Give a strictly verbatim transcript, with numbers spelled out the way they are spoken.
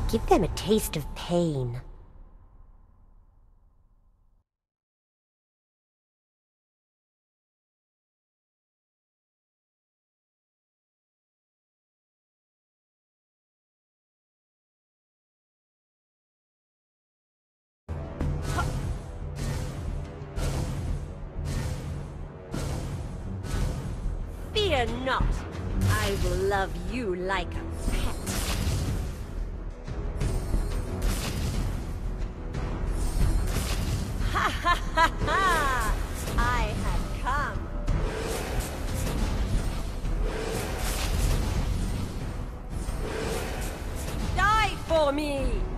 Give them a taste of pain. Fear not. I will love you like a pet. Ha ha ha ha! I have come. Die for me!